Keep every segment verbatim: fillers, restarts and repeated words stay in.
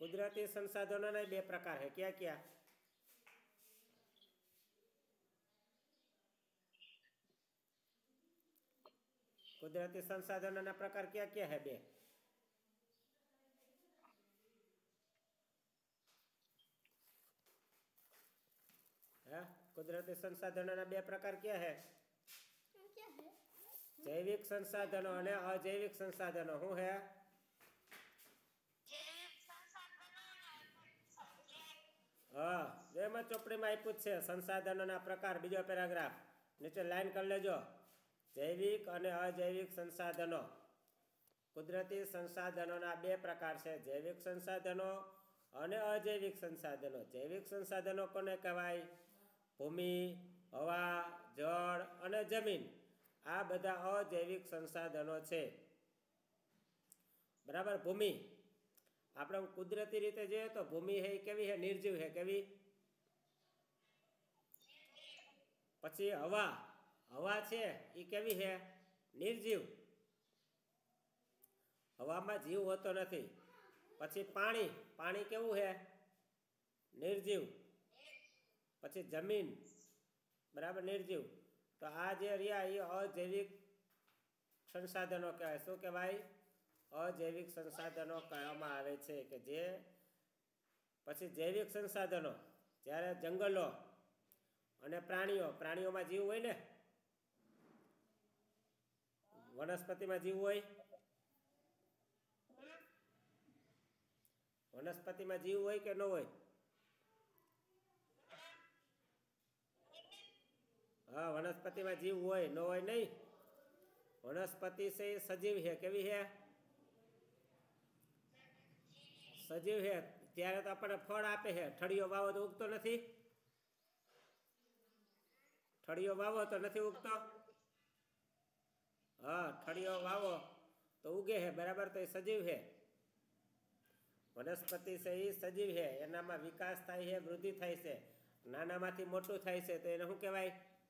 कुदरती संसाधनों बे प्रकार है, क्या क्या? कुदरती संसाधनों प्रकार क्या क्या है बे? है कुदरती संसाधनों बे प्रकार क्या है? क्या है? जैविक संसाधनों और अजैविक संसाधनों हूँ है? हाँ, एम चोपड़ी में आप्યું છે संसाधनों प्रकार। बीजो पेराग्राफ नीचे लाइन कर लेजो। जैविक और अजैविक संसाधनों। कुदरती संसाधनों बे प्रकार है, जैविक संसाधनों और अजैविक संसाधनों। जैविक संसाधनों कोने कहेवाय? भूमि, हवा, जल और जमीन। आ बधा अजैविक संसाधनों है। बराबर। भूमि આપણે કુદરતી રીતે જોઈએ તો ભૂમિ है કેવી है? निर्जीव है। કેવી? પછી હવા, હવા છે એ કેવી है? निर्जीव। હવામાં જીવ હોતો નથી। પછી પાણી, પાણી કેવું है? निर्जीव। પછી જમીન, બરાબર, निर्जीव। તો આ જે રહ્યા એ અજૈવિક સંસાધનો કહેવાય। શું કહેવાય? अजैविक संसाधनों कहेवामां आवे छे के जे पछी जैविक संसाधनों ज्यारे जंगलों अने प्राणीओ, प्राणीओ में जीव होय ने, वनस्पति में जीव होय, वनस्पति में जीव होय के न होय? हाँ, वनस्पति में जीव होय, न होय नहीं। वनस्पति से सजीव है। केवी है? सजीव है। त्यारे तो अपने फल आपे है। ठड़ियो वावो तो उगतो नहीं। ठड़ियो वावो तो नहीं उगतो। हाँ, ठड़ियो वावो तो उगे है, बराबर। तो ये सजीव है। वनस्पति से ही सजीव है। एनामां विकास थाय है, वृद्धि थाय छे, नानामांथी मोटुं थाय छे। तो एने शुं कहेवाय?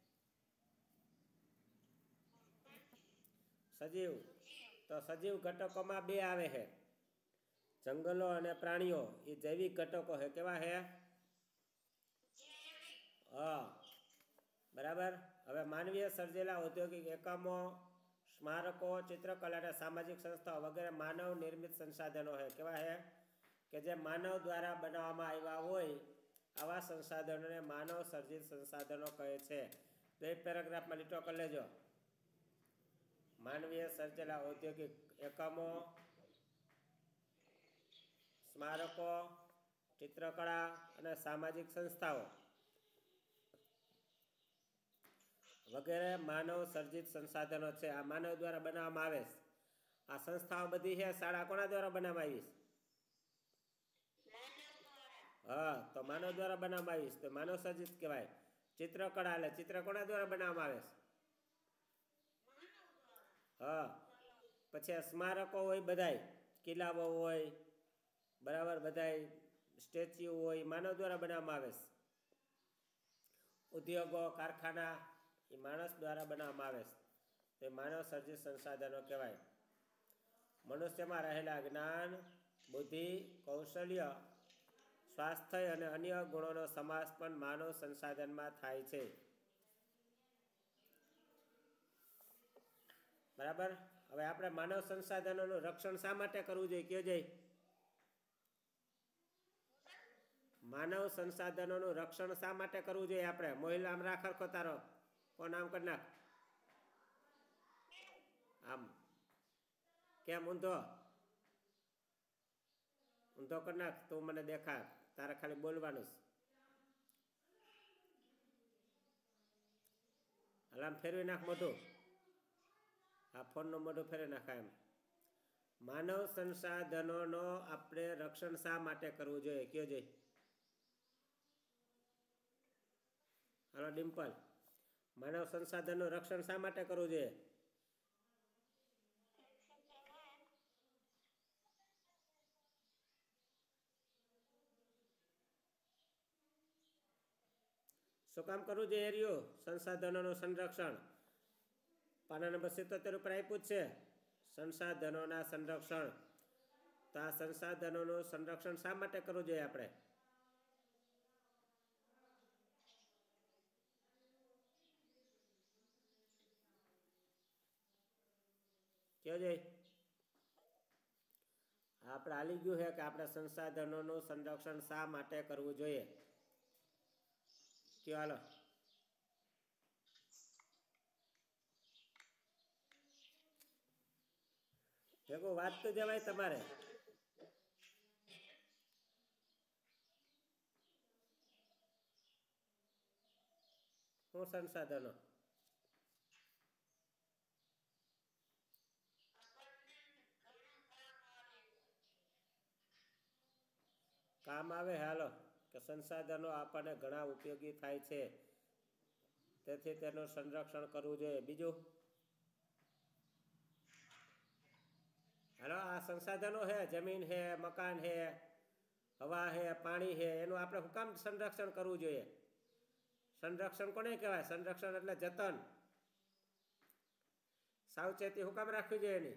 सजीव। तो सजीव घटकों में बे आवे है, जंगलों और प्राणीओ। ये जैविक घटकों है। केवा है? हाँ, बराबर। हवे मानवीय सर्जेला औद्योगिक एकमों, स्मारकों, चित्रकला और सामाजिक संस्थाओं वगैरह मानव निर्मित संसाधनों है। केवा है? के जे मानव द्वारा बनावामां आव्या होय आवा संसाधनों ने मानव सर्जित संसाधनों कहे छे। तो एक पेराग्राफ में लीटो कर लेजो। मानवीय सर्जेला औद्योगिक एकमों, स्मारकों, चित्रकला और सामाजिक संस्थाओं वगैरह मानव सर्जित संसाधनों है। आ मानव द्वारा बनावामां आवे छे। आ संस्थाओं बधी है शाळा कोना द्वारा बनावामां आवी छे? हाँ, तो मानव द्वारा बनावामां आवी छे तो मानव सर्जित कहेवाय। चित्रकला એટલે चित्र कोना द्वारा बनावामां आवे छे? हाँ, पछी स्मारकों होय बधाय, किल्लाओ होय, बराबर, बधाय स्टेच्यू होय, मानव द्वारा बनावामां आवे छे। उद्योगों, कारखाना ये मानस द्वारा बनावामां आवे छे। तो मानव सर्जित संसाधनों कहेवाय। मनुष्य में रहेला ज्ञान, बुद्धि, कौशल्य, स्वास्थ्य और अन्य गुणों समावेश पण मानव संसाधन में थाय छे। बराबर। हवे आपणे मानव संसाधनों रक्षण शा माटे करवुं जोईए? कयो जोईए? मानव संसाधनों रक्षण शा माटे करवुं जोईए आपणे? मोहिल आम राख हरखो तारो फोन आम कर नाख। आम केम ऊंधो ऊंधो कर नाख तो मने देखा। तारे खाली बोलवानुं छे। हलाम फेरवी नाख मोढुं। आ फोन मोढुं फेरवी नाखा एम। मानव संसाधनों आपणे रक्षण शा माटे करवुं जोईए? कयो जोईए? हालो डिम्पल, मानव संसाधनों रक्षण शा माटे करवुं जोईए? शुं काम करवुं जोईए रह्यो? संसाधनों संरक्षण। पाना नंबर सित्तोतेर पर आप्युं ज छे संसाधनों संरक्षण। તો આ સંસાધનોનું સંરક્ષણ શા માટે કરવું જોઈએ આપણે? કયો જય? આપણે હાલી ગયું છે કે આપણે સંસાધનોનું સંરક્ષણ શા માટે કરવું જોઈએ? કયો હાલો. ભેગું વાંચતું જવાય તમારે. શું સંસાધનો? કામ આવે હાલો કે સંસાધનો આપણને ઘણા ઉપયોગી થાય છે, તેથી તેનું સંરક્ષણ કરવું જોઈએ. બીજું હાલો, આ સંસાધનો છે, જમીન છે, મકાન છે, હવા છે, પાણી છે, એનું આપણે શું કામ સંરક્ષણ કરવું જોઈએ? સંરક્ષણ કોને કહેવાય? સંરક્ષણ એટલે જતન, સાવચેતી શું કામ રાખવી જોઈએ એની?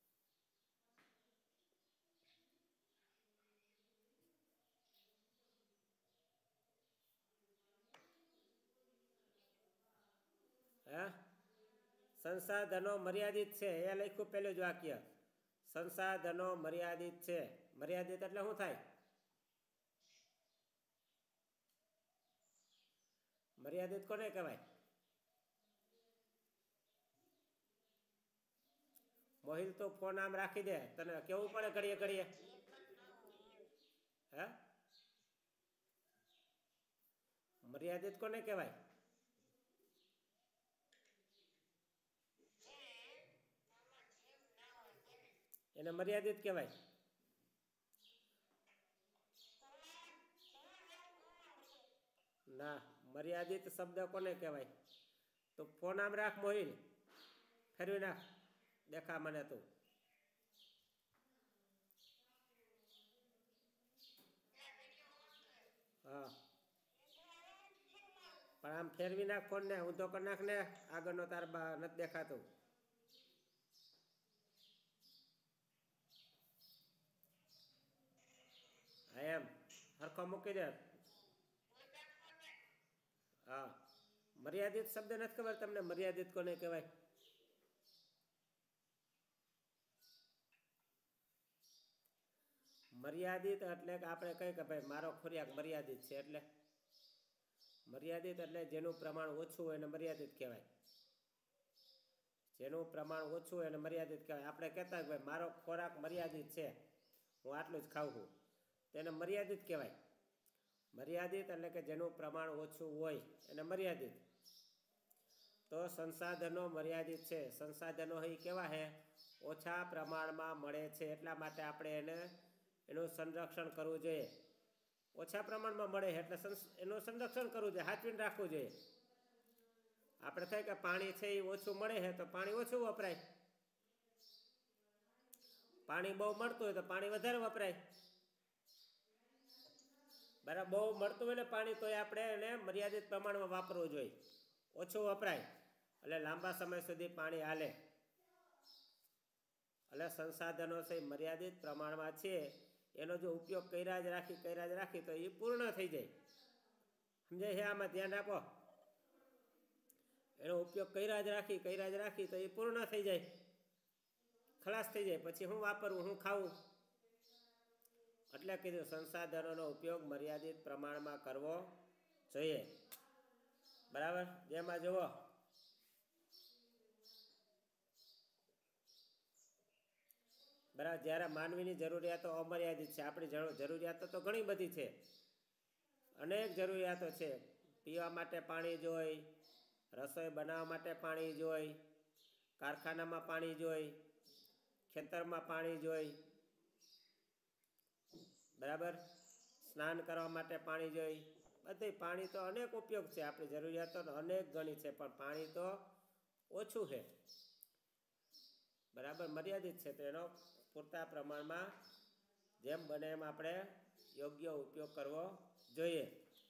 હે, સંસાધનો મર્યાદિત છે એ લખ્યું પેલું જ વાક્ય. સંસાધનો મર્યાદિત છે. મર્યાદિત એટલે શું થાય? મર્યાદિત કોને કહેવાય? મોહિલ તો ફોન આમ રાખી દે, તને કેવું પડે ઘડીએ ઘડીએ. હે, મર્યાદિત કોને કહેવાય? એને મર્યાદિત કહેવાય. ના, મર્યાદિત શબ્દ કોને કહેવાય? તો ફોન આમ રાખ મોહિલ, ફેરવી નાખ, દેખા મને તું. હા, પણ આમ ફેરવી નાખ ફોન ને, ઊંધો કરી નાખ ને, આગળનો તાર નથી દેખાતું. હા એમ હરખો મૂકી દે. હા, મર્યાદિત શબ્દ નથી ખબર તમને? મર્યાદિત કોને કહેવાય? મર્યાદિત એટલે કે આપણે કઈ કે ભાઈ મારો ખોરાક મર્યાદિત છે, એટલે મર્યાદિત એટલે જેનું પ્રમાણ ઓછું હોય એને મર્યાદિત કહેવાય. જેનું પ્રમાણ ઓછું હોય એને મર્યાદિત કહેવાય. આપણે કહેતા કે ભાઈ મારો ખોરાક મર્યાદિત છે, હું આટલું જ ખાઉં છું, તેને મર્યાદિત કહેવાય. મર્યાદિત એટલે કે જેનું પ્રમાણ ઓછું હોય એને મર્યાદિત. તો સંસાધનો મર્યાદિત છે. સંસાધનો એ કેવા છે? ઓછા પ્રમાણમાં મળે છે, એટલા માટે આપણે એને એનું સંરક્ષણ કરવું જોઈએ. ઓછા પ્રમાણમાં મળે છે એટલે એનું સંરક્ષણ કરવું જોઈએ, સાચવીને રાખવું જોઈએ. આપણે થાય કે પાણી છે એ ઓછું મળે છે તો પાણી ઓછું વપરાય, પાણી બહુ મળતું હોય તો પાણી વધારે વપરાય. બરાબર, બહુ મળતું હોય ને પાણી તો આપણે એને મર્યાદિત પ્રમાણમાં વાપરવું જોઈએ, ઓછું વપરાય એટલે લાંબા સમય સુધી પાણી હાલે. એટલે સંસાધનો છે મર્યાદિત પ્રમાણમાં છે, એનો જો ઉપયોગ કર્યા જ રાખી કર્યા જ રાખી તો એ પૂર્ણ થઈ જાય. સમજાય છે? આમાં ધ્યાન આપો. એનો ઉપયોગ કર્યા જ રાખી કર્યા જ રાખી તો એ પૂર્ણ થઈ જાય, ખલાસ થઈ જાય. પછી હું વાપરવું, હું ખાવું? એટલે કીધું સંસાધનોનો ઉપયોગ મર્યાદિત પ્રમાણમાં કરવો જોઈએ. બરાબર, જેમાં જુઓ બરાબર, જ્યારે માનવીની જરૂરિયાતો અમર્યાદિત છે, આપણી જરૂરિયાતો તો ઘણી બધી છે, અનેક જરૂરિયાતો છે. પીવા માટે પાણી જોઈ, રસોઈ બનાવવા માટે પાણી જોઈ, કારખાનામાં પાણી જોઈ, ખેતરમાં પાણી જોઈ, બરાબર, સ્નાન કરવા માટે પાણી જોઈ. બધી પાણી તો અનેક ઉપયોગ છે, આપણી જરૂરિયાતો અનેક ગણી છે, પણ પાણી તો ઓછું છે. બરાબર, મર્યાદિત છે. તો એનો પૂરતા પ્રમાણમાં જેમ બને એમ આપણે યોગ્ય ઉપયોગ કરવો જોઈએ.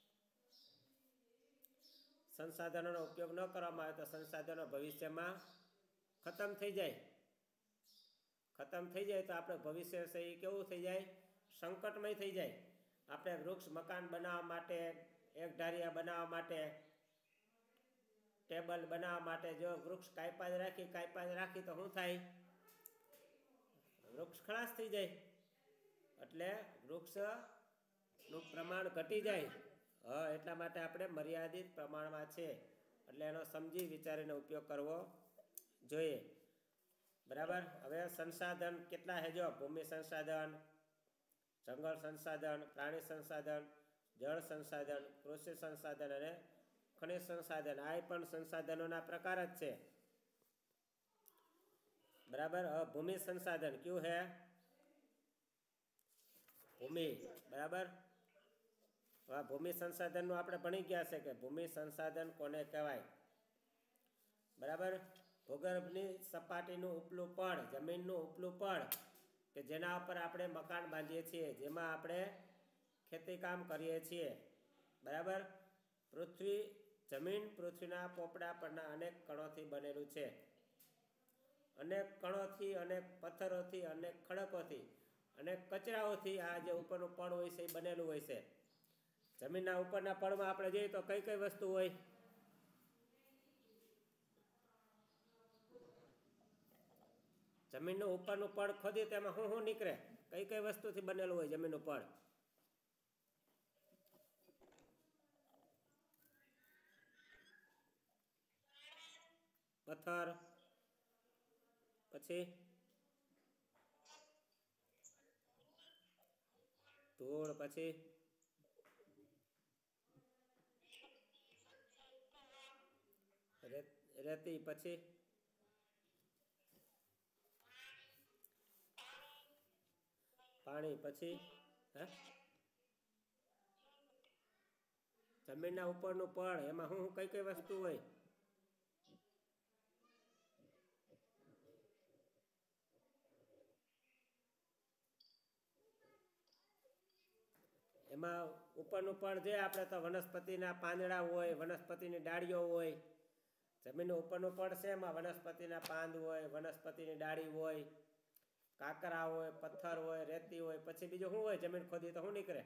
સંસાધનોનો ઉપયોગ ન કરવામાં આવે તો સંસાધનો ભવિષ્યમાં ખતમ થઈ જાય. ખતમ થઈ જાય તો આપણે ભવિષ્ય છે એ કેવું થઈ જાય, સંકટમય થઈ જાય. આપણે વૃક્ષ મકાન બનાવવા માટે, એક ધારિયા બનાવવા માટે, ટેબલ બનાવવા માટે જો વૃક્ષ કાયપા જ રાખી કાયપા જ રાખી તો શું થાય, વૃક્ષ ખલાસ થઈ જાય. એટલે વૃક્ષનું પ્રમાણ ઘટી જાય. હા, એટલા માટે આપણે મર્યાદિત પ્રમાણમાં છે એટલે એનો સમજી વિચારીને ઉપયોગ કરવો જોઈએ. બરાબર. હવે સંસાધન કેટલા છે જો, ભૂમિ સંસાધન, જંગલ સંસાધન, પ્રાણી સંસાધન, જળ સંસાધન, કૃષિ સંસાધન અને ખનિજ સંસાધન. આ પણ સંસાધનોના પ્રકાર જ છે. બરાબર. ભૂમિ સંસાધન ક્યું है, ભૂમિ. બરાબર. હવે ભૂમિ સંસાધનનું આપણે ભણી ગયા છે કે ભૂમિ સંસાધન કોને કહેવાય. બરાબર. ભૂગર્ભની સપાટીનું ઉપલું પડ, જમીનનું ઉપલું પડ કે જેના ઉપર આપણે મકાન બાંધીએ છીએ, જેમાં આપણે ખેતી કામ કરીએ છીએ. બરાબર. પૃથ્વી, જમીન પૃથ્વીના પોપડા પરના અનેક કણોથી બનેલું છે. અનેક કણોથી, અનેક પથ્થરોથી, અનેક ખડકોથી, અનેક કચરાઓથી આ જે ઉપરનું પડ હોય છે એ બનેલું હોય છે. જમીનના ઉપરના પડમાં આપણે જોઈએ તો કઈ કઈ વસ્તુ હોય, જમીનનું ઉપરનું પડ ખોદી તેમાં શું શું નીકળે, કઈ કઈ વસ્તુથી બનેલું હોય જમીનનું પડ, પથ્થર, પછી ધૂળ, પછી રેતી, પછી પાણી, પછી હે જમીનના ઉપરનું પડ એમાં શું કઈ કઈ વસ્તુ હોય, એમાં ઉપરનું પડ જે આપણે તો વનસ્પતિના પાંદડા હોય, વનસ્પતિની ડાળીઓ હોય. જમીનનું ઉપરનું પડ છે એમાં વનસ્પતિના પાંદ હોય, વનસ્પતિની ડાળી હોય, કાંકરા હોય, પથ્થર હોય, રેતી હોય. પછી બીજું શું હોય, જમીન ખોદી તો શું નીકળે,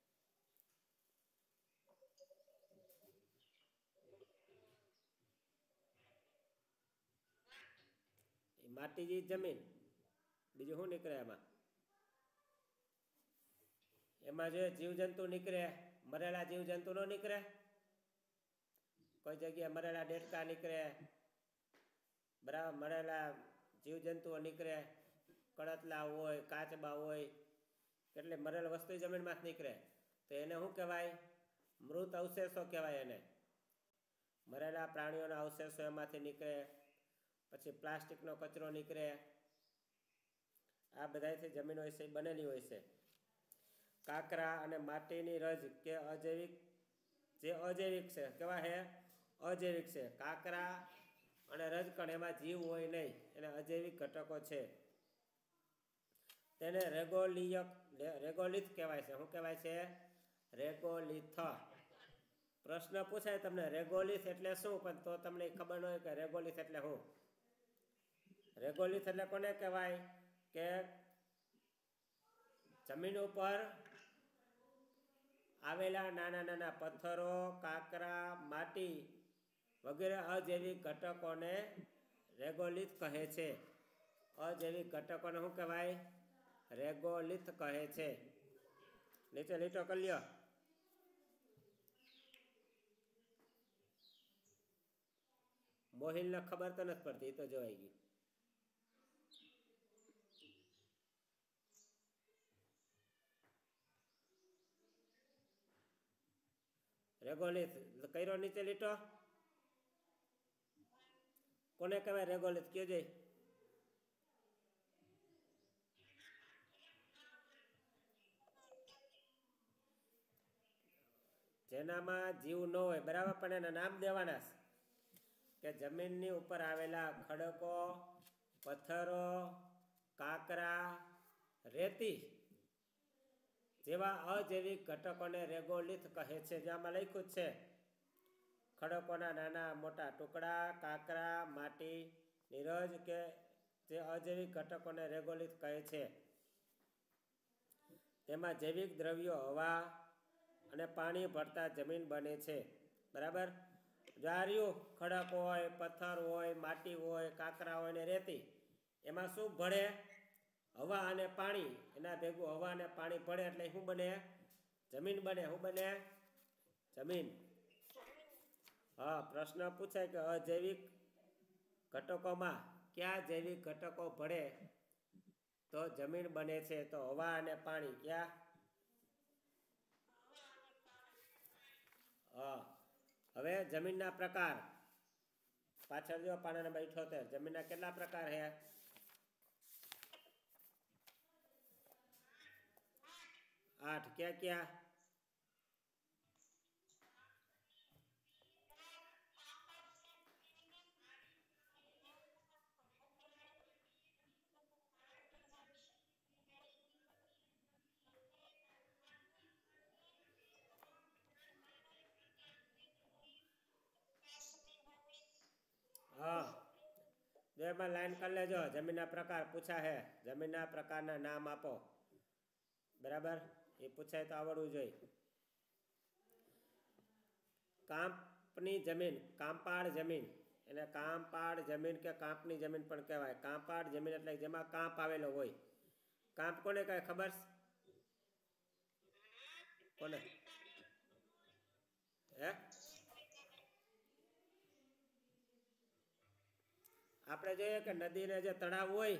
માટી જે જમીન. બીજું શું નીકળે એમાં, એમાં જે જીવજંતુ નીકળે, મરેલા જીવજંતુ નો નીકળે, કોઈ જગ્યાએ મરેલા ડેટકા નીકળે, બરાબર, મરેલા જીવજંતુઓ નીકળે, કળતલા હોય, કાચબા હોય, કેટલી મરેલ વસ્તુ જમીનમાં જ નીકળે. તો એને શું કહેવાય, મૃત અવશેષો કહેવાય એને. મરેલા પ્રાણીઓના અવશેષો એમાંથી નીકળે. પછી પ્લાસ્ટિકનો કચરો નીકળે. આ બધાથી જમીન હોય છે બનેલી હોય છે. કાંકરા અને માટીની રજ કે અજૈવિક, જે અજૈવિક છે કેવા હે, અજૈવિક છે. કાંકરા અને રજકણ એમાં જીવ હોય નહીં, એને અજૈવિક ઘટકો છે. તેને રેગોલિયક રેગોલિથ કહેવાય છે. શું કહેવાય છે, રેગોલિથ. પ્રશ્ન પૂછાય તમને રેગોલિથ એટલે શું, પણ તો તમને ખબર ન હોય કે રેગોલિથ એટલે શું. રેગોલિથ એટલે કોને કહેવાય કે જમીન ઉપર આવેલા નાના નાના પથ્થરો, કાંકરા, માટી વગેરે અજૈવિક ઘટકોને રેગોલિથ કહે છે. અજૈવિક ઘટકોને શું કહેવાય, રેગોલિથ કહે છે. નીચે લીટો કરી લ્યો. મોહિલને ખબર તો નથી પડતી, એ તો જોવાઈ ગઈ. રેગોલિથ કર્યો નીચે લીટો. કોને કહેવાય રેગોલિથ કયો જઈ, જેનામાં જીવ ન હોય. બરાબર. પણ એના નામ દેવાના કે જમીનની ઉપર આવેલા ખડકો, પથ્થરો, કાંકરા, રેતી જેવા અજૈવિક ઘટકોને રેગોલિથ કહે છે. જેમાં લખ્યું છે ખડકોના નાના મોટા ટુકડા, કાંકરા, માટી, નીરજ કે જે અજૈવિક ઘટકોને રેગોલિથ કહે છે. તેમાં જૈવિક દ્રવ્યો હવા અને પાણી ભળતા જમીન બને છે. બરાબર. જ્વારીઓ ખડક હોય, પથ્થર હોય, માટી હોય, કાંકરા હોય ને રેતી, એમાં શું ભળે? હવા અને પાણી. એના ભેગું હવા અને પાણી ભળે એટલે શું બને? જમીન બને. શું બને? જમીન. હા, પ્રશ્ન પૂછાય કે અજૈવિક ઘટકોમાં કયા જૈવિક ઘટકો ભળે તો જમીન બને છે? તો હવા અને પાણી. ક્યાં? હા. હવે જમીનના પ્રકાર પાછળ જો પાના નંબર અઠ્યોતેર. જમીનના કેટલા પ્રકાર છે? આઠ. ક્યાં ક્યાં? હા, જો એમાં લાઈન કરી લેજો. જમીનના પ્રકાર પૂછા હે. જમીનના પ્રકારના નામ આપો. બરાબર. એ પૂછાય તો આવડવું જોઈએ. કાંપની જમીન, કાંપાળ જમીન. એને કાંપાળ જમીન કે કાંપની જમીન પણ કહેવાય. કાંપાળ જમીન એટલે જેમાં કાંપ આવેલો હોય. કાંપ કોને કહે ખબર? કોને? હે? આપણે જોઈએ કે નદીને જે તળાવ હોય,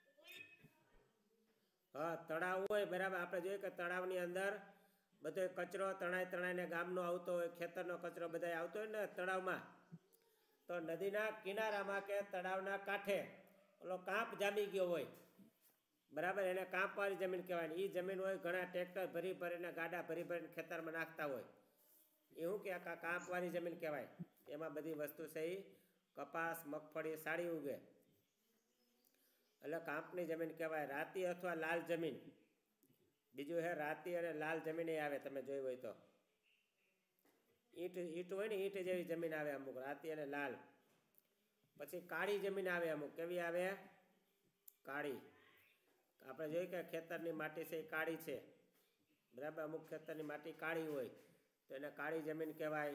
હા તળાવ હોય, બરાબર. આપણે જોઈએ કે તળાવની અંદર બધો કચરો તણાઈ તણાઈને ગામનો આવતો હોય, ખેતરનો કચરો બધા આવતો હોય ને તળાવમાં, તો નદીના કિનારામાં કે તળાવના કાંઠે ઓલો કાંપ જામી ગયો હોય, બરાબર, એને કાંપવાળી જમીન કહેવાય. એ જમીન હોય ઘણા ટ્રેક્ટર ભરી ભરીને ગાડા ભરી ભરીને ખેતરમાં નાખતા હોય, એવું કે આ કાંપવાળી જમીન કહેવાય. એમાં બધી વસ્તુ છે એ કપાસ, મગફળી સારી ઉગે એટલે કાંપની જમીન કહેવાય. રાતી અથવા લાલ જમીન. બીજું હે રાતી અને લાલ જમીન એ આવે, તમે જોયું હોય તો. ઈંટ ઈંટ હોય ને ઈંટ જેવી જમીન આવે અમુક, રાતી અને લાલ. પછી કાળી જમીન આવે અમુક. કેવી આવે? કાળી. આપણે જોઈએ કે ખેતરની માટી છે એ કાળી છે, બરાબર. અમુક ખેતરની માટી કાળી હોય તો એને કાળી જમીન કહેવાય.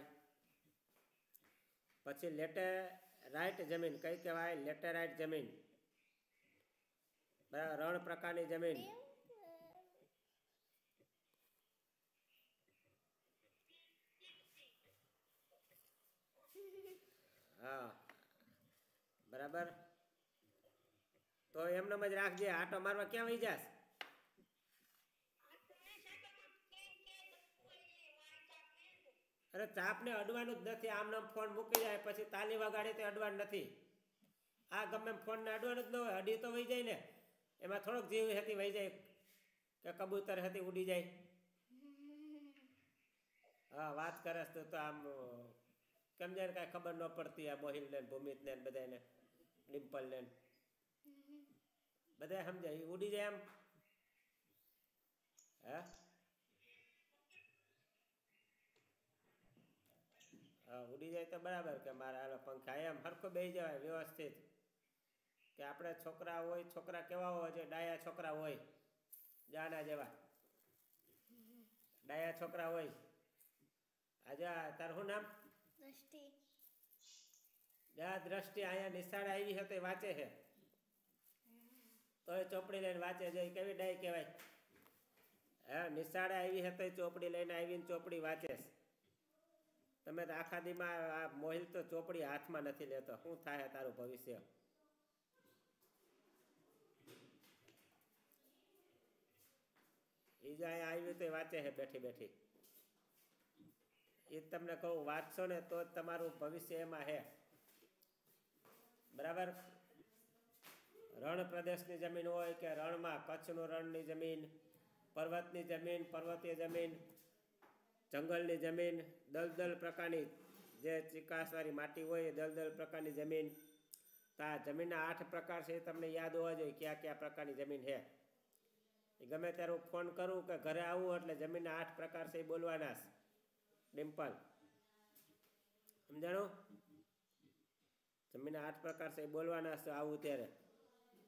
પછી લેટેરાઇટ જમીન. કઈ કહેવાય? લેટેરાઇટ જમીન. બરાબર. રણ પ્રકારની જમીન. હા, બરાબર. તો એમને જ રાખજે. આટો મારવા ક્યાં વહી જાસ? અરે ચાપને અડવાનું જ નથી. આમ નામ ફોન મૂકી જાય પછી તાલી વગાડી તો અડવાનું નથી. આ ગમે ફોનને અડવાનું જ ન હોય. અડી તો વહી જાય ને. એમાં થોડોક જીવ હતી વહી જાય કે કબૂતર હતી ઉડી જાય. હા, વાત કરસ તો તો આમ કેમ જાય કાંઈ ખબર ન પડતી. આ મોહિલ ને ભૂમિત ને બધાને, ડિમ્પલ ને બધા સમજાય ઉડી જાય એમ. હે? હા, ઉડી જાય તો બરાબર કે મારા હાલો પંખા એમ હરખો બેસી જવાય વ્યવસ્થિત. કે આપણે છોકરા હોય, છોકરા કેવા હોય છે? ડાયા છોકરા હોય, જાના જેવા ડાયા છોકરા હોય. આજા તારું શું નામ? દ્રષ્ટિ. જા દ્રષ્ટિ. અહીંયા નિશાળે આવી હતી વાંચે છે, તો એ ચોપડી લઈને વાંચે છે. કેવી ડાય કહેવાય? હા, નિશાળે આવી હતી ચોપડી લઈને આવીને ચોપડી વાંચે. તમે તો આખા દીમાં આ મોહિલ તો ચોપડી હાથમાં નથી લેતો. શું થાય તારું ભવિષ્ય? એ જ અહીંયા આવી તો વાંચે છે બેઠી બેઠી. એ તમને કહું, વાંચશો ને તો જ તમારું ભવિષ્ય એમાં છે, બરાબર. રણ પ્રદેશની જમીન હોય કે રણમાં, કચ્છનું રણની જમીન, પર્વતની જમીન, પર્વતીય જમીન, જંગલની જમીન, દલદલ પ્રકારની જે ચીકાસવાળી માટી હોય એ દલદલ પ્રકારની જમીન. તો આ જમીનના આઠ પ્રકાર છે એ તમને યાદ હોવા જોઈએ કયા કયા પ્રકારની જમીન છે. એ ગમે ત્યારે હું ફોન કરું કે ઘરે આવું એટલે જમીનના આઠ પ્રકાર છે એ બોલવાના. ડિમ્પલ, સમજાણું? જમીનના આઠ પ્રકાર છે એ બોલવાના છે આવું ત્યારે.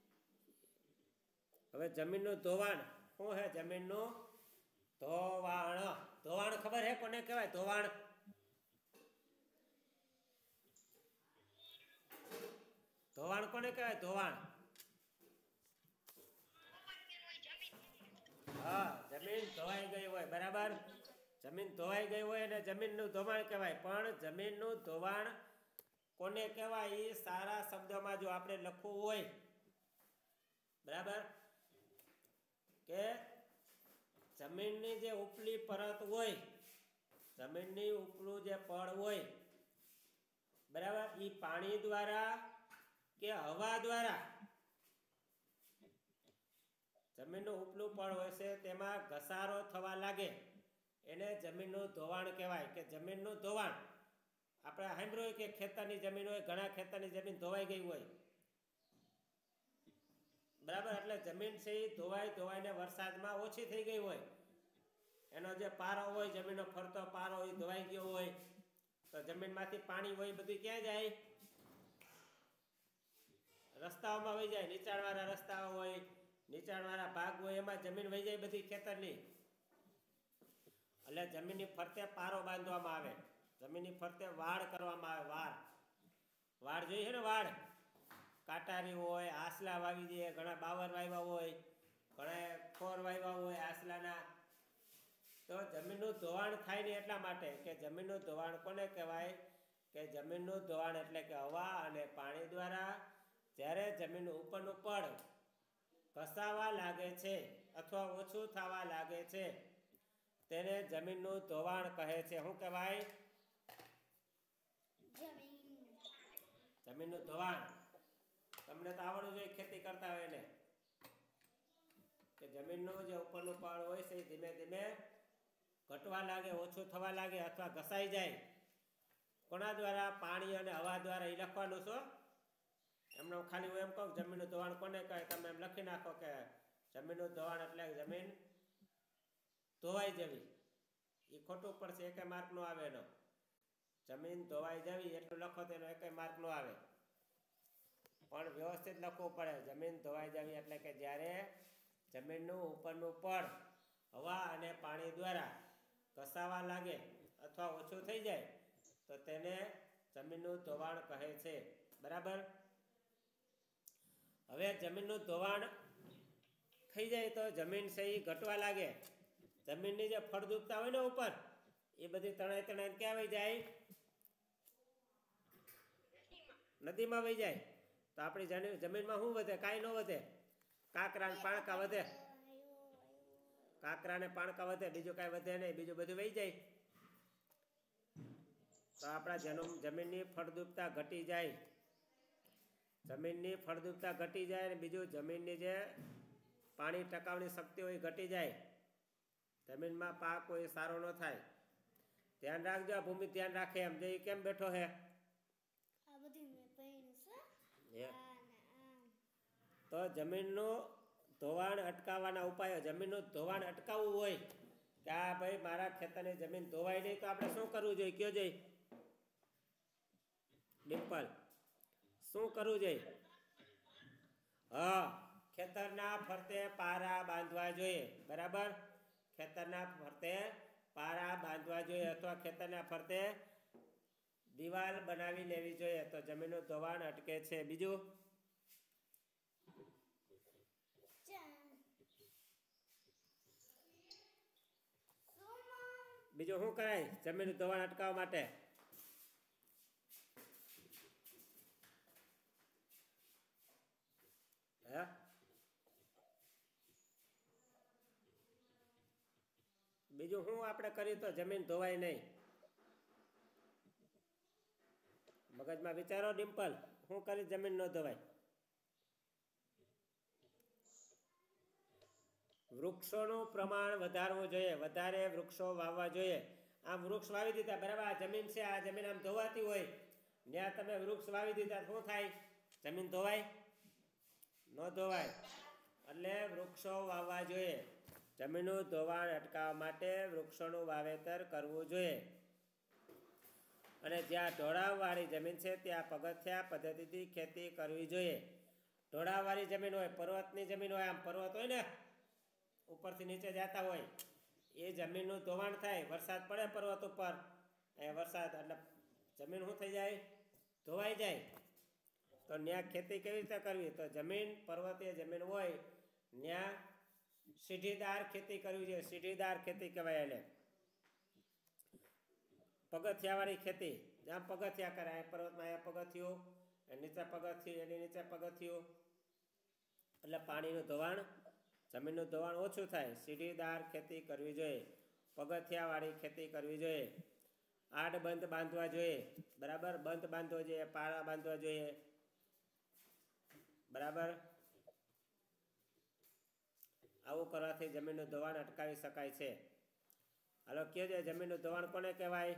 હવે જમીનનું ધોવાણ શું હે? જમીનનું ધોવાણ. ધોવાણ ખબર હે કોને કહેવાય? ધોવાણ ધોવાણ કોને કહેવાય? ધોવાણ. હા, જમીન ધોવાઈ ગઈ હોય, બરાબર. જમીન ધોવાઈ ગઈ હોય અને જમીનનું ધોવાણ કહેવાય. પણ જમીનનું ધોવાણ કોને કહેવાય? એ સારા શબ્દમાં જો આપણે લખવું હોય, બરાબર, કે જમીનની જે ઉપલી પરત હોય, જમીનની ઉપલું જે પડ હોય, બરાબર, એ પાણી દ્વારા કે હવા દ્વારા, જમીનનું ઉપલું પડ હોય છે તેમાં ઘસારો થવા લાગે એને જમીનનું ધોવાણ કહેવાય. કે જમીનનું ધોવાણ આપણે સાંભળ્યું હોય કે ખેતરની જમીન હોય, ઘણા ખેતરની જમીન ધોવાઈ ગઈ હોય, બરાબર. એટલે જમીન છે એ ધોવાઈ ધોવાઈને વરસાદમાં ઓછી થઈ ગઈ હોય, એનો જે પારો હોય, જમીનનો ફરતો પારો એ ધોવાઈ ગયો હોય, તો જમીનમાંથી પાણી હોય બધું ક્યાં જાય? રસ્તાઓમાં વહી જાય. નીચાણવાળા રસ્તાઓ હોય, નીચાણવાળા ભાગ હોય, એમાં જમીન વહી જાય બધી ખેતરની. એટલે જમીનની ફરતે પારો બાંધવામાં આવે, જમીનની ફરતે વાડ કરવામાં આવે. વાડ વાડ જોઈએ છે ને? વાડ કાટારી હોય, આસલા વાવી દે, ઘણા બાવર વાવ્યા હોય, ઘણા ખોર વાવ્યા હોય આસલાના. તો જમીનનું ધોવાણ થાય ને એટલા માટે કે જમીનનું ધોવાણ કોને કહેવાય? કે જમીનનું ધોવાણ એટલે કે હવા અને પાણી દ્વારા જ્યારે જમીન ઉપરનું પડ ઘસાવા લાગે છે અથવા ઓછું થવા લાગે છે તેને જમીનનું ધોવાણ કહે છે. શું કહેવાય? જમીનનું ધોવાણ. તમને તો આવડવું જોઈએ ખેતી કરતા હોય ને, કે જમીનનું જે ઉપરનું પડ હોય છે ધીમે ધીમે ઘટવા લાગે, ઓછું થવા લાગે અથવા ઘસાઈ જાય. કોના દ્વારા? પાણી અને હવા દ્વારા. એ લખવાનું છો. એમને ખાલી હું એમ કહું જમીનનું ધોવાણ કોને કહે, તમે એમ લખી નાખો કે જમીનનું ધોવાણ એટલે જમીન ધોવાઈ જવી. એ ખોટું પડશે, એકે માર્ક નો આવે એનો. જમીન ધોવાઈ જવી એટલું લખો તો એનો એકે માર્ક નો આવે. પણ વ્યવસ્થિત લખવું પડે. જમીન ધોવાઈ જવી એટલે કે જ્યારે જમીનનું ઉપરનું પડ હવા અને પાણી દ્વારા ઘસાવા લાગે અથવા ઓછું થઈ જાય તો તેને જમીનનું ધોવાણ કહે છે, બરાબર. હવે જમીનનું ધોવાણ થઈ જાય તો જમીન છે એ ઘટવા લાગે. જમીનની જે ફળદ્રુપતા હોય ને ઉપર, એ બધી તણાઈ તણાઈ ક્યાં વહી જાય? નદીમાં વહી જાય. તો આપણી જમીનમાં શું વધે? કાંઈ ન વધે. કાંકરા ને પાણકા વધે, કાંકરા ને પાણકા વધે, બીજું કાંઈ વધે નહીં, બીજું બધું વહી જાય. તો આપણા જન્મ જમીનની ફળદ્રુપતા ઘટી જાય. જમીનની ફળદ્રુપતા ઘટી જાય અને બીજું જમીનની જે પાણી ટકાવની શક્તિ હોય ઘટી જાય. જમીનમાં પાક હોય સારો ન થાય. ધ્યાન રાખજો, આ ભૂમિ ધ્યાન રાખે એમ. જે કેમ બેઠો હે? તો જમીનનું ધોવાણ અટકાવવાના ઉપાયો. જમીનનું ધોવાણ અટકાવવું હોય કે આ ભાઈ મારા ખેતરની જમીન ધોવાઈ નહીં, તો આપણે શું કરવું જોઈએ? કયો જોઈએ ડિમ્પલ? શું કરવું જોઈએ? હા, ખેતરના ફરતે પારા બાંધવા જોઈએ, બરાબર. ખેતરના ફરતે પારા બાંધવા જોઈએ અથવા ખેતરના ફરતે દિવાલ બનાવી લેવી જોઈએ તો જમીનનું ધોવાણ અટકે છે. બીજું બીજું શું કરાય જમીનનું ધોવાણ અટકાવવા માટે? હે બીજું શું આપણે કરીએ તો જમીન ધોવાય નહીં? મગજમાં વિચારો ડિમ્પલ, શું કરી જમીન ન ધોવાય? વૃક્ષોનું પ્રમાણ વધારવું જોઈએ, વધારે વૃક્ષો વાવવા જોઈએ. આમ વૃક્ષ વાવી દીધા, બરાબર. આ જમીન છે, આ જમીન આમ ધોવાતી હોય, ત્યાં તમે વૃક્ષ વાવી દીધા, શું થાય? જમીન ધોવાય? ન ધોવાય. એટલે વૃક્ષો વાવવા જોઈએ. જમીનનું ધોવાણ અટકાવવા માટે વૃક્ષોનું વાવેતર કરવું જોઈએ. અને જ્યાં ઢોળાવવાળી જમીન છે ત્યાં પગથિયા પદ્ધતિથી ખેતી કરવી જોઈએ. ઢોળાવવાળી જમીન હોય, પર્વતની જમીન હોય, આમ પર્વત હોય ને ઉપરથી નીચે જતા હોય એ જમીનનું ધોવાણ થાય. વરસાદ પડે પર્વત ઉપર, એ વરસાદ એટલે જમીન શું થઈ જાય? ધોવાઈ જાય. તો ત્યાં ખેતી કેવી રીતે કરવી? તો જમીન પર્વતીય જમીન હોય ત્યાં સીઢીદાર ખેતી કરવી જોઈએ. સીઢીદાર ખેતી કહેવાય એને. પગથિયાવાળી ખેતી, જ્યાં પગથિયા કરાય, પર્વતમાં અહીંયા પગથિયું, નીચે પગથિયું, એની નીચે પગથિયું, એટલે પાણીનું ધોવાણ, જમીનનું ધોવાણ ઓછું થાય. સીઢીદાર ખેતી કરવી જોઈએ, પગથિયાવાળી ખેતી કરવી જોઈએ. આડ બંધ બાંધવા જોઈએ, બરાબર, બંધ બાંધવો જોઈએ, પાળા બાંધવા જોઈએ, બરાબર. આવું કરવાથી જમીનનું ધોવાણ અટકાવી શકાય છે. હાલો કહેજો, જમીનનું ધોવાણ કોને કહેવાય?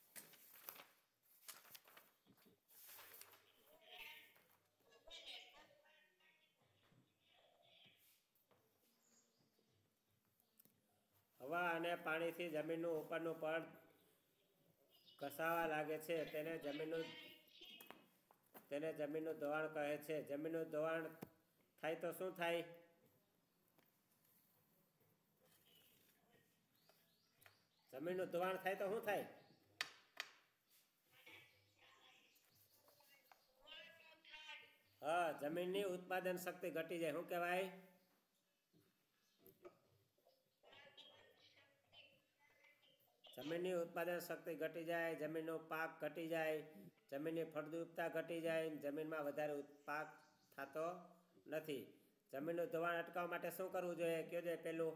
હવા અને પાણીથી જમીનનું ઉપરનું પડ ઘસાવા લાગે છે તેને જમીનનું તેને જમીનનું ધોવાણ કહે છે. જમીનનું ધોવાણ થાય તો શું થાય? જમીનનું ધોવાણ થાય તો શું થાય? હા, જમીનની ઉત્પાદન શક્તિ ઘટી જાય. શું કહેવાય? જમીનની ઉત્પાદન શક્તિ ઘટી જાય, જમીનનો પાક ઘટી જાય, જમીનની ફળદ્રુપતા ઘટી જાય, જમીનમાં વધારે પાક થતો નથી. જમીનનું ધોવાણ અટકાવવા માટે શું કરવું જોઈએ? કયો જોઈએ પેલું?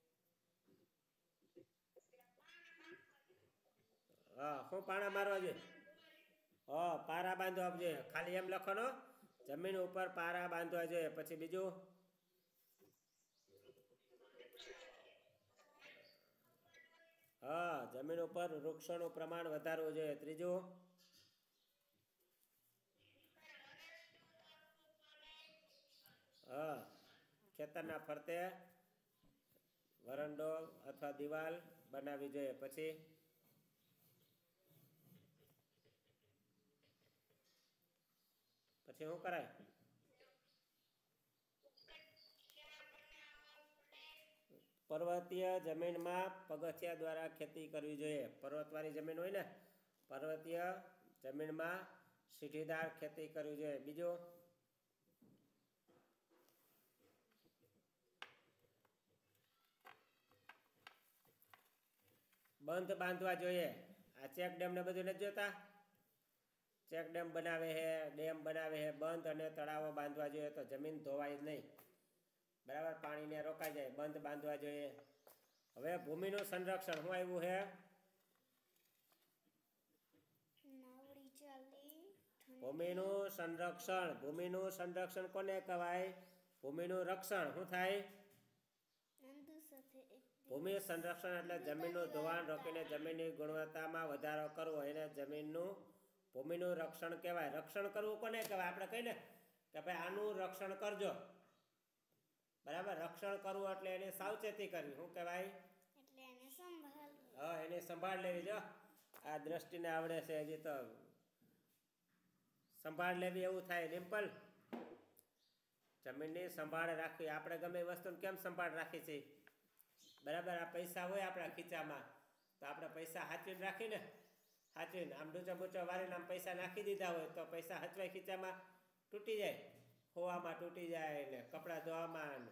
હા, શું પાણા મારવા જોઈએ? હા, પારા બાંધવા જોઈએ. ખાલી એમ લખવાનો, જમીન ઉપર પારા બાંધવા જોઈએ. પછી બીજું? હા, જમીન ઉપર વૃક્ષોનું પ્રમાણ વધારવું જોઈએ. ત્રીજું? હા, ખેતરના ફરતે વરંડો અથવા દિવાલ બનાવવી જોઈએ. પછી પછી શું કરાય? પર્વતીય જમીનમાં પગથિયા દ્વારા ખેતી કરવી જોઈએ. પર્વતવાળી જમીન હોય ને, પર્વતીય જમીનમાં સીઢીદાર ખેતી કરવી જોઈએ. બીજું? બંધ બાંધવા જોઈએ. આ ચેક ડેમ ને બધું નથી જોતા? ચેક ડેમ બનાવે છે, ડેમ બનાવે છે, બંધ અને તળાવો બાંધવા જોઈએ તો જમીન ધોવાય જ નહીં, બરાબર, પાણીને રોકાઈ જાય. બંધ બાંધવા જોઈએ. હવે ભૂમિનું સંરક્ષણ શું આવ્યું છે? ભૂમિનું સંરક્ષણ. ભૂમિનું સંરક્ષણ કોને કહેવાય? ભૂમિનું રક્ષણ. શું થાય? ભૂમિ સંરક્ષણ એટલે જમીનનું ધોવાણ રોકીને જમીનની ગુણવત્તામાં વધારો કરવો, એને જમીનનું ભૂમિનું રક્ષણ કહેવાય. રક્ષણ કરવું કોને કહેવાય? આપણે કહીને કે ભાઈ આનું રક્ષણ કરજો, બરાબર. રક્ષણ કરવું એટલે એની સાવચેતી કરવી. શું કહેવાય? એટલે એને સંભાળ. હા, એની સંભાળ લેવી. જો આ દ્રષ્ટિને આવડે છે હજી તો સંભાળ લેવી એવું થાય. ડિમ્પલ, જમીનની સંભાળ રાખવી. આપણે ગમે એ વસ્તુને કેમ સંભાળ રાખી છે? બરાબર. આ પૈસા હોય આપણા ખીચામાં તો આપણે પૈસા હાચવીને રાખીને, હાચવીને આમ ડૂચો બૂચો વારીને આમ પૈસા નાખી દીધા હોય તો પૈસા હચવાય ખીચામાં તૂટી જાય, ખોવામાં તૂટી જાય ને કપડાં ધોવામાં.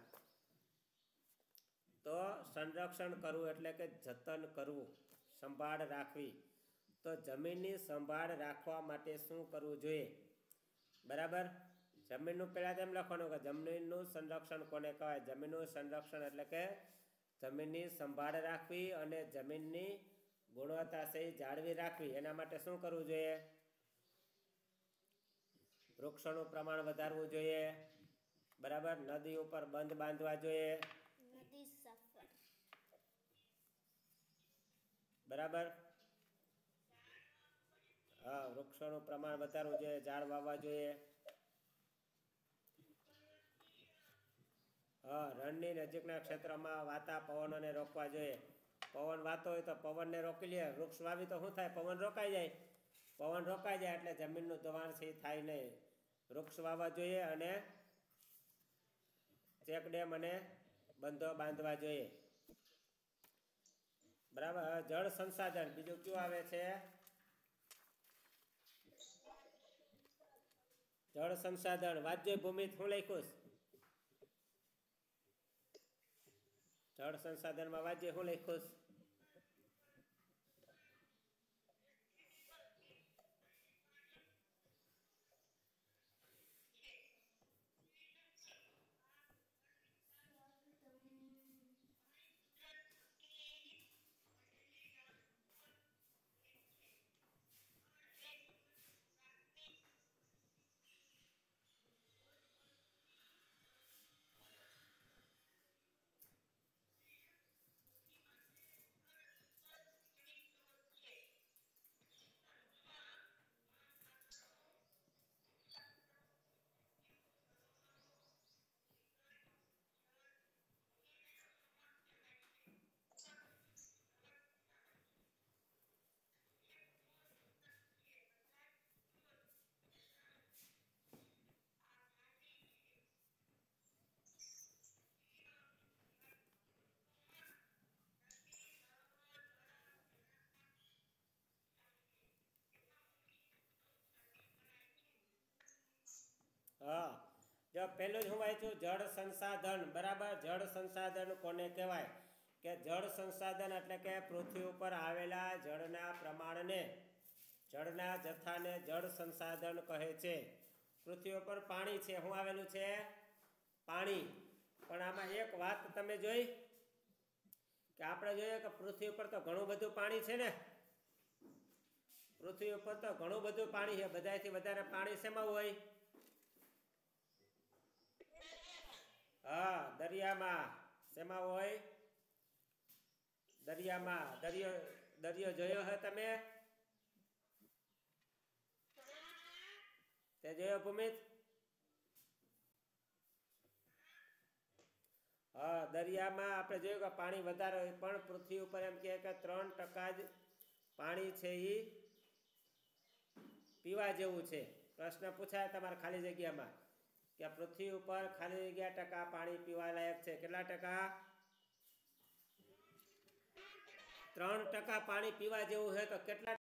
તો સંરક્ષણ કરવું એટલે કે જતન કરવું, સંભાળ રાખવી. તો જમીનની સંભાળ રાખવા માટે શું કરવું જોઈએ? બરાબર. જમીનનું પહેલાં તેમ લખવાનું કે જમીનનું સંરક્ષણ કોને કહેવાય? જમીનનું સંરક્ષણ એટલે કે જમીનની સંભાળ રાખવી અને જમીનની ગુણવત્તા સહી જાળવી રાખવી. એના માટે શું કરવું જોઈએ? વૃક્ષોનું પ્રમાણ વધારવું જોઈએ, બરાબર. નદી ઉપર બંધ બાંધવા જોઈએ, નદી સફર, બરાબર. હા, વૃક્ષોનું પ્રમાણ વધારવું જોઈએ, ઝાડ વાવવા જોઈએ. હા, રણની નજીકના ક્ષેત્રમાં વાતા પવનોને રોકવા જોઈએ. પવન વાતો હોય તો પવનને રોકી લે. વૃક્ષ વાવી તો શું થાય? પવન રોકાઈ જાય. પવન રોકાઈ જાય એટલે જમીનનું ધોવાણ છે થાય નહીં. વૃક્ષ વાવવા જોઈએ અને ચેક ડેમ અને બંધો બાંધવા જોઈએ. બરાબર. જળ સંસાધન બીજું કયું આવે છે? જળ સંસાધન વાજ્ય ભૂમિ શું લખ્યું? જળ સંસાધનમાં વાજ્ય શું લખ્યું? હા, જો પહેલું જ હું વાંચ્યું જળ સંસાધન. બરાબર. જળ સંસાધન કોને કહેવાય? કે જળ સંસાધન એટલે કે પૃથ્વી ઉપર આવેલા જળના પ્રમાણને, જળના જથ્થાને જળ સંસાધન કહે છે. પૃથ્વી ઉપર પાણી છે, શું આવેલું છે? પાણી. પણ આમાં એક વાત તમે જોઈ કે આપણે જોઈએ કે પૃથ્વી ઉપર તો ઘણું બધું પાણી છે ને. પૃથ્વી ઉપર તો ઘણું બધું પાણી છે. બધાથી વધારે પાણી શેમાં હોય? હા, દરિયામાં. શેમાં હોય? દરિયામાં. દરિયો દરિયો જોયો હે તમે? તે જોયો ભૂમિત? હા, દરિયામાં આપણે જોયું કે પાણી વધારે હોય, પણ પૃથ્વી ઉપર એમ કહે કે ત્રણ ટકા જ પાણી છે એ પીવા જેવું છે. પ્રશ્ન પૂછાય તમારા ખાલી જગ્યામાં કે પૃથ્વી ઉપર ખાલી જગ્યા ટકા પાણી પીવા લાયક છે. કેટલા ટકા? ત્રણ ટકા પાણી પીવા જેવું છે. તો કેટલા